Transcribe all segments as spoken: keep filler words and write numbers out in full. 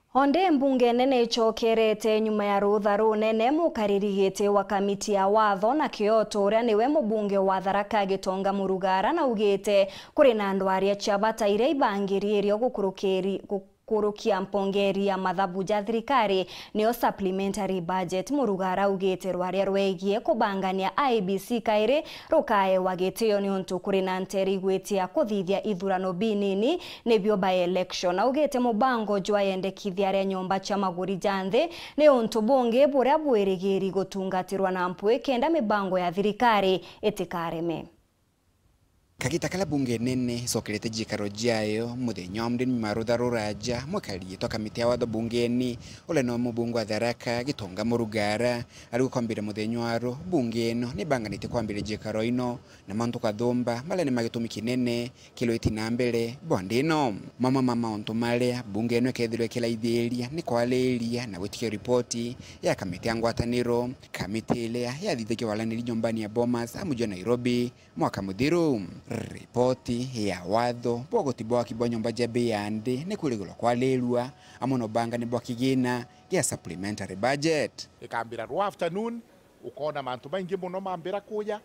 Onde Mbunge Nene Gucokeera nyuma ya RUUTHA runene mukaririgite wa kamiti ya watho na Kyoto uria niwe mubunge wa Tharaka Gitonga MURUGAARA na ugite kuri na andu aria ciabataire ibangiririo gukurukiri kurukia mpongeri ya mathabu ja thirikari niyo supplementary budget. MURUGAARA ugite rwaria rwegie kubangania I E B C kairi rukae wa gitiyo ni untu kuri na nteri gwitia kuthithia ithurano binini nibyo by election na ugite mubango jwa yendekithia ria nyomba cha maguri janthe ni untu bunge buria bwirigiri gutungatirwa na mpwe kenda mibango ya thirikari itikareme. Kagita kala bunge nene sokelete jikaro jayo muthenya wa mdeni marutha RURAAJA mwakaliye to kamiti ya watho bungeni ule no mubunge wa Tharaka Gitonga MURUGAARA ari gukombira muthenya waro bunge eno ni banganite kwambire jikaro ino na mantu kathomba mala ni magitumi kinene kilo itina mbere bonde ino mama mama onto male bunge eno kethirwe kila itheria ni kwaleria na gutikia ripoti ya kamiti ya ngwataniro kamiti ile ya thithike walaniri nyombani ya Bomas amujo Nairobi mwaka muthiru. Ripoti ya watho bogoti bwa kibwa nyomba jabe yande ne kuligolo kwa lelua amono banga ni bwa kigina ya supplementary budget ikambira ru afternoon ukona mantu maingi muno mambira kuya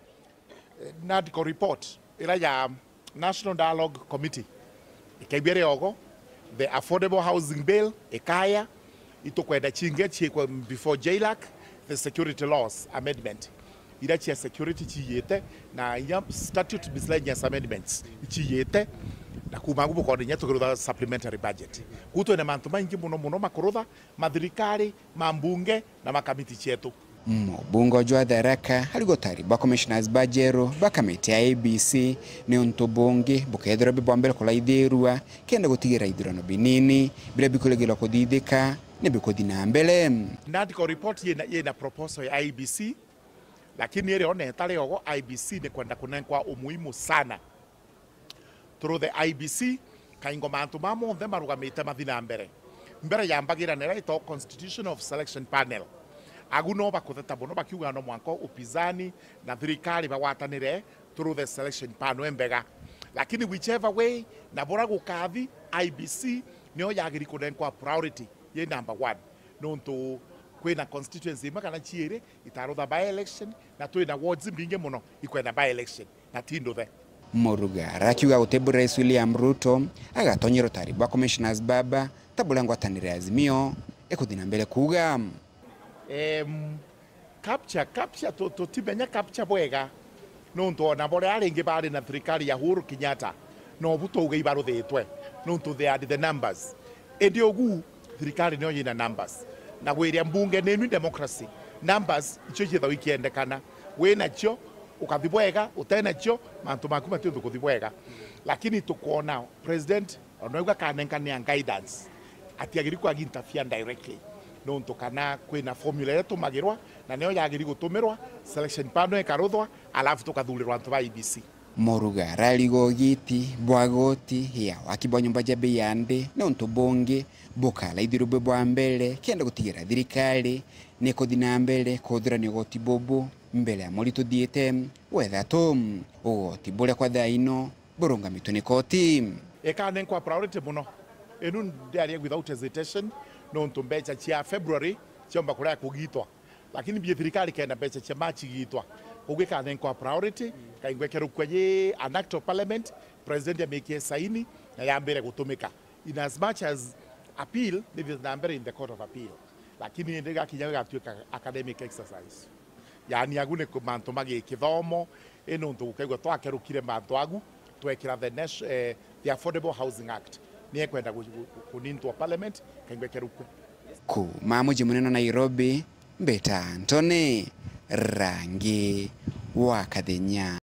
nadico report ila ya National Dialogue Committee ikaibere ogo the affordable housing bill ikaya itokwenda chinge chikwa before J L A C the security laws amendment ila chia security chiyete na ya statute miscellaneous amendments chiyete na kumangu bukode nyeto kurutha supplementary budget kuto na mantu maingi muno muno makurutha mathirikari mambunge na makamiti chetu mubunge jwa Tharaka haligotari ba commissioners bajero ba kamiti ya I E B C ni untu bunge bukethira bibombele kula ithirua kenda gutigira ithurano binini bila bikulegela kuthithika ne bikuthina mbele nadico report yena yena proposal ya I E B C lakini ile one tale ogo I E B C ni kwenda kunenkwa umuhimu sana through the I E B C kaingo mantu mamo the marugamite mathina mbere mbere yambagira nera ito constitution of selection panel aguno bakutheta bono bakiuga no mwanko upizani na thirikari bawatanire through the selection panel mbega lakini whichever way na bora gukathi I E B C niyo yagiri kunenkwa priority ye number one no nto kwena constituency makana chiere itarutha by election na twina wards mbinge muno ikwenda by election na tindo the MURUGAARA akiuga gutebura Rais William Ruto agatonyero tari ba commissioners baba tabula ngwatanire azimio ekuthina mbele kuga em capture capture to to tibenya capture bwega no nto na bore aringi bari na thirikari ya Uhuru Kenyatta no buto uga ibaruthitwe no nto they are the numbers endio gu thirikari no yina numbers na gwiria mbunge nenu democracy numbers icho chitha wikiendekana wena cho ukathibwega utena cho mantu maku matithu kuthibwega lakini tukuona president onoiga kanenkania guidance atiagiri kwa interfere directly no ntukana kwina formula yetu magirwa na neo yagiri gutumirwa selection panel ekaruthwa alafu tukathurirwa antu ba I E B C MURUGAARA ligogiti bwagoti ya wakibwa nyumba jabe yande na untu bunge bukala ithirube bwa mbele kenda gutigira thirikari ni kuthina mbele kuthira ni goti bobo mbele ya muritu thiete wetha tum ugoti buria kwa thaino burunga mituni koti ekane kwa priority muno enu ndiaria without hesitation no ntu mbecha chia February chiomba kuria kugitwa lakini bi thirikari kenda mbecha chia March gitwa kugikane kwa priority kaingwekero kwenye an act of parliament president ya make saini na yambere gutumika in as much as appeal maybe the number in the court of appeal lakini ndiga kinyaga gatuika academic exercise yani agune kumanto magi kithomo eno ntu kaigwa twakerukire mantu agu twekira the national uh, the affordable housing act ni kwenda kunintwa parliament kaingwekerukwe ku mamuji muneno Nairobi Mbeta Antony Rangi wa Kadenya.